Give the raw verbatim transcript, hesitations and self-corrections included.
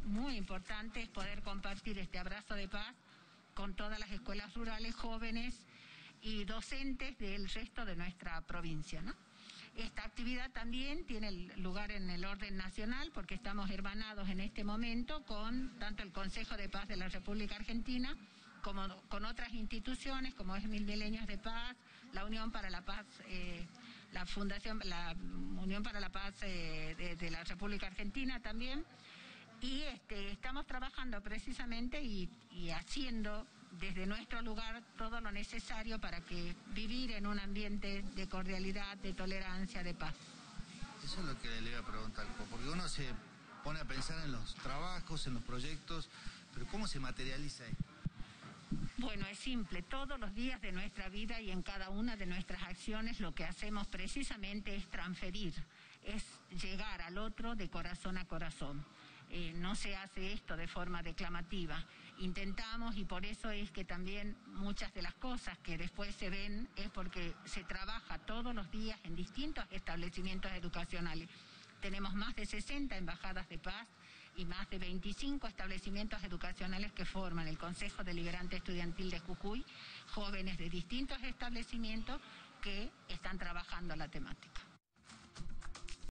muy importante es poder compartir este abrazo de paz con todas las escuelas rurales, jóvenes y docentes del resto de nuestra provincia, ¿no? Esta actividad también tiene lugar en el orden nacional porque estamos hermanados en este momento con tanto el Consejo de Paz de la República Argentina como con otras instituciones como es Mil Milenios de Paz, la Unión para la Paz, eh, la Fundación, la Unión para la Paz eh, de, de la República Argentina también. Y este, estamos trabajando precisamente y, y haciendo desde nuestro lugar todo lo necesario para que vivir en un ambiente de cordialidad, de tolerancia, de paz. Eso es lo que le iba a preguntar, porque uno se pone a pensar en los trabajos, en los proyectos, pero ¿cómo se materializa esto? Bueno, es simple, todos los días de nuestra vida y en cada una de nuestras acciones lo que hacemos precisamente es transferir, es llegar al otro de corazón a corazón. Eh, no se hace esto de forma declamativa, intentamos y por eso es que también muchas de las cosas que después se ven es porque se trabaja todos los días en distintos establecimientos educacionales. Tenemos más de sesenta embajadas de paz y más de veinticinco establecimientos educacionales que forman el Consejo Deliberante Estudiantil de Jujuy, jóvenes de distintos establecimientos que están trabajando la temática.